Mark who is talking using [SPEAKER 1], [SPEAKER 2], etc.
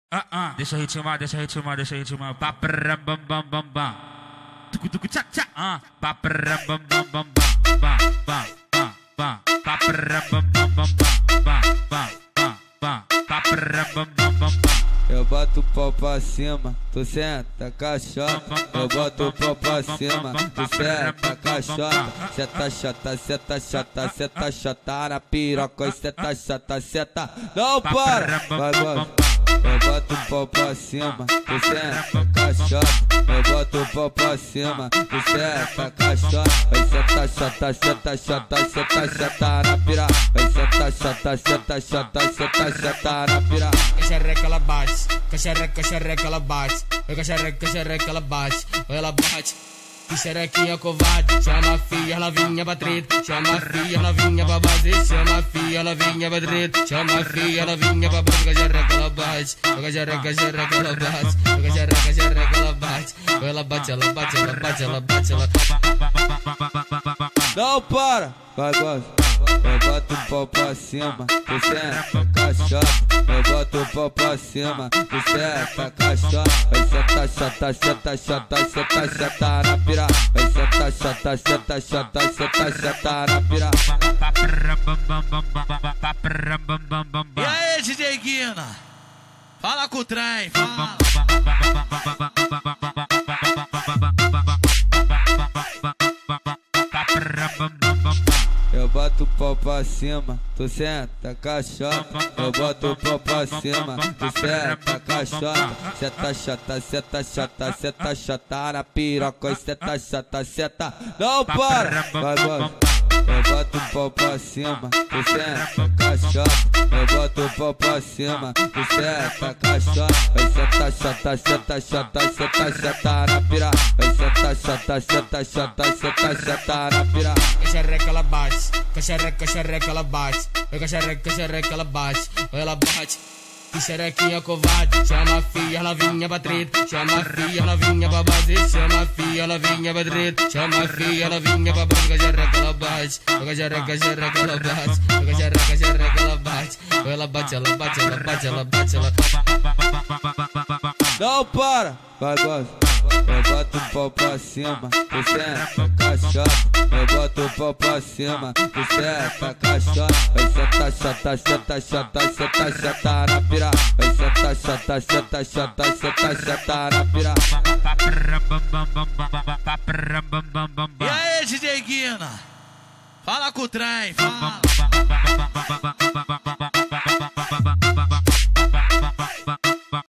[SPEAKER 1] Deixa eu ritmar, deixa eu ritmar, deixa eu ritmar. Paparam bam bam bam bam. Tucu tucu tchac tchac. Paparam bam bam bam bam bam bam bam. Paparam bam bam bam bam bam bam bam. Paparam bam bam bam bam.
[SPEAKER 2] Eu boto o pau pra cima, tu senta caixota. Eu boto o pau pra cima, tu senta caixota. Seta chata, seta chata, seta chata na piroca, seta chata, seta. Não para! Vai, vai. Eu boto o pau pra cima, tu senta caixota. Eu boto o pau pra cima, tu senta caixota. Vai seta chata, seta chata, seta chata na piroca. Vai seta chata, seta chata, seta chata na piroca.
[SPEAKER 3] Xereca ela bate, xereca ela bate, xereca ela bate, ela bate. Que xerequinha covarde, chama a filha, ela vinha pra treta, chama a filha, ela vinha pra base, chama a filha, ela vinha pra treta, chama a filha, ela vinha pra base, xereca ela bate, xereca ela bate, xereca ela bate, ela bate, ela bate, ela bate, ela bate, ela
[SPEAKER 2] não para! Vai, gosta. Eu boto o pau pra cima, tu senta caixota. Eu boto o pau pra cima, tu senta caixota. Vai senta chata, senta chata, senta chata na pira. Vai senta chata, senta chata, senta chata na pira.
[SPEAKER 4] E aí, DJ Guina? Fala com o trem, fala.
[SPEAKER 2] Eu boto o pau pra cima, tu senta caixota. Eu boto o pau pra cima, tu senta caixota. Seta chata, seta chata, seta chata na piroca, seta chata, seta. Não para! Vai, vai. Eu boto o pau pra cima, tu senta caixota. Eu boto o pau pra cima, tu senta caixota. Vai seta chata, seta chata, seta chata na piroca. Vai seta chata, seta chata, seta chata na piroca.
[SPEAKER 3] xereca ela bate, xereca ela bate, xereca ela bate, ela bate. Que xerequinha covarde, chama a filha, ela vinha pra treta, chama a filha, ela vinha pra base, chama a filha, ela vinha pra treta, chama a filha, ela vinha pra base, xereca ela bate, xereca ela bate, xereca ela bate, ela bate, ela bate, ela bate, ela bate, ela
[SPEAKER 2] não para! Vai, gosta. Eu boto o pau pra cima, tu senta caixota. Eu boto o pau pra cima, tu senta caixota. Vai senta chata, senta chata, senta chata na pira. Vai senta chata, senta chata, senta chata na pira.
[SPEAKER 4] E aí, DJ Guina? Fala com o trem, fala.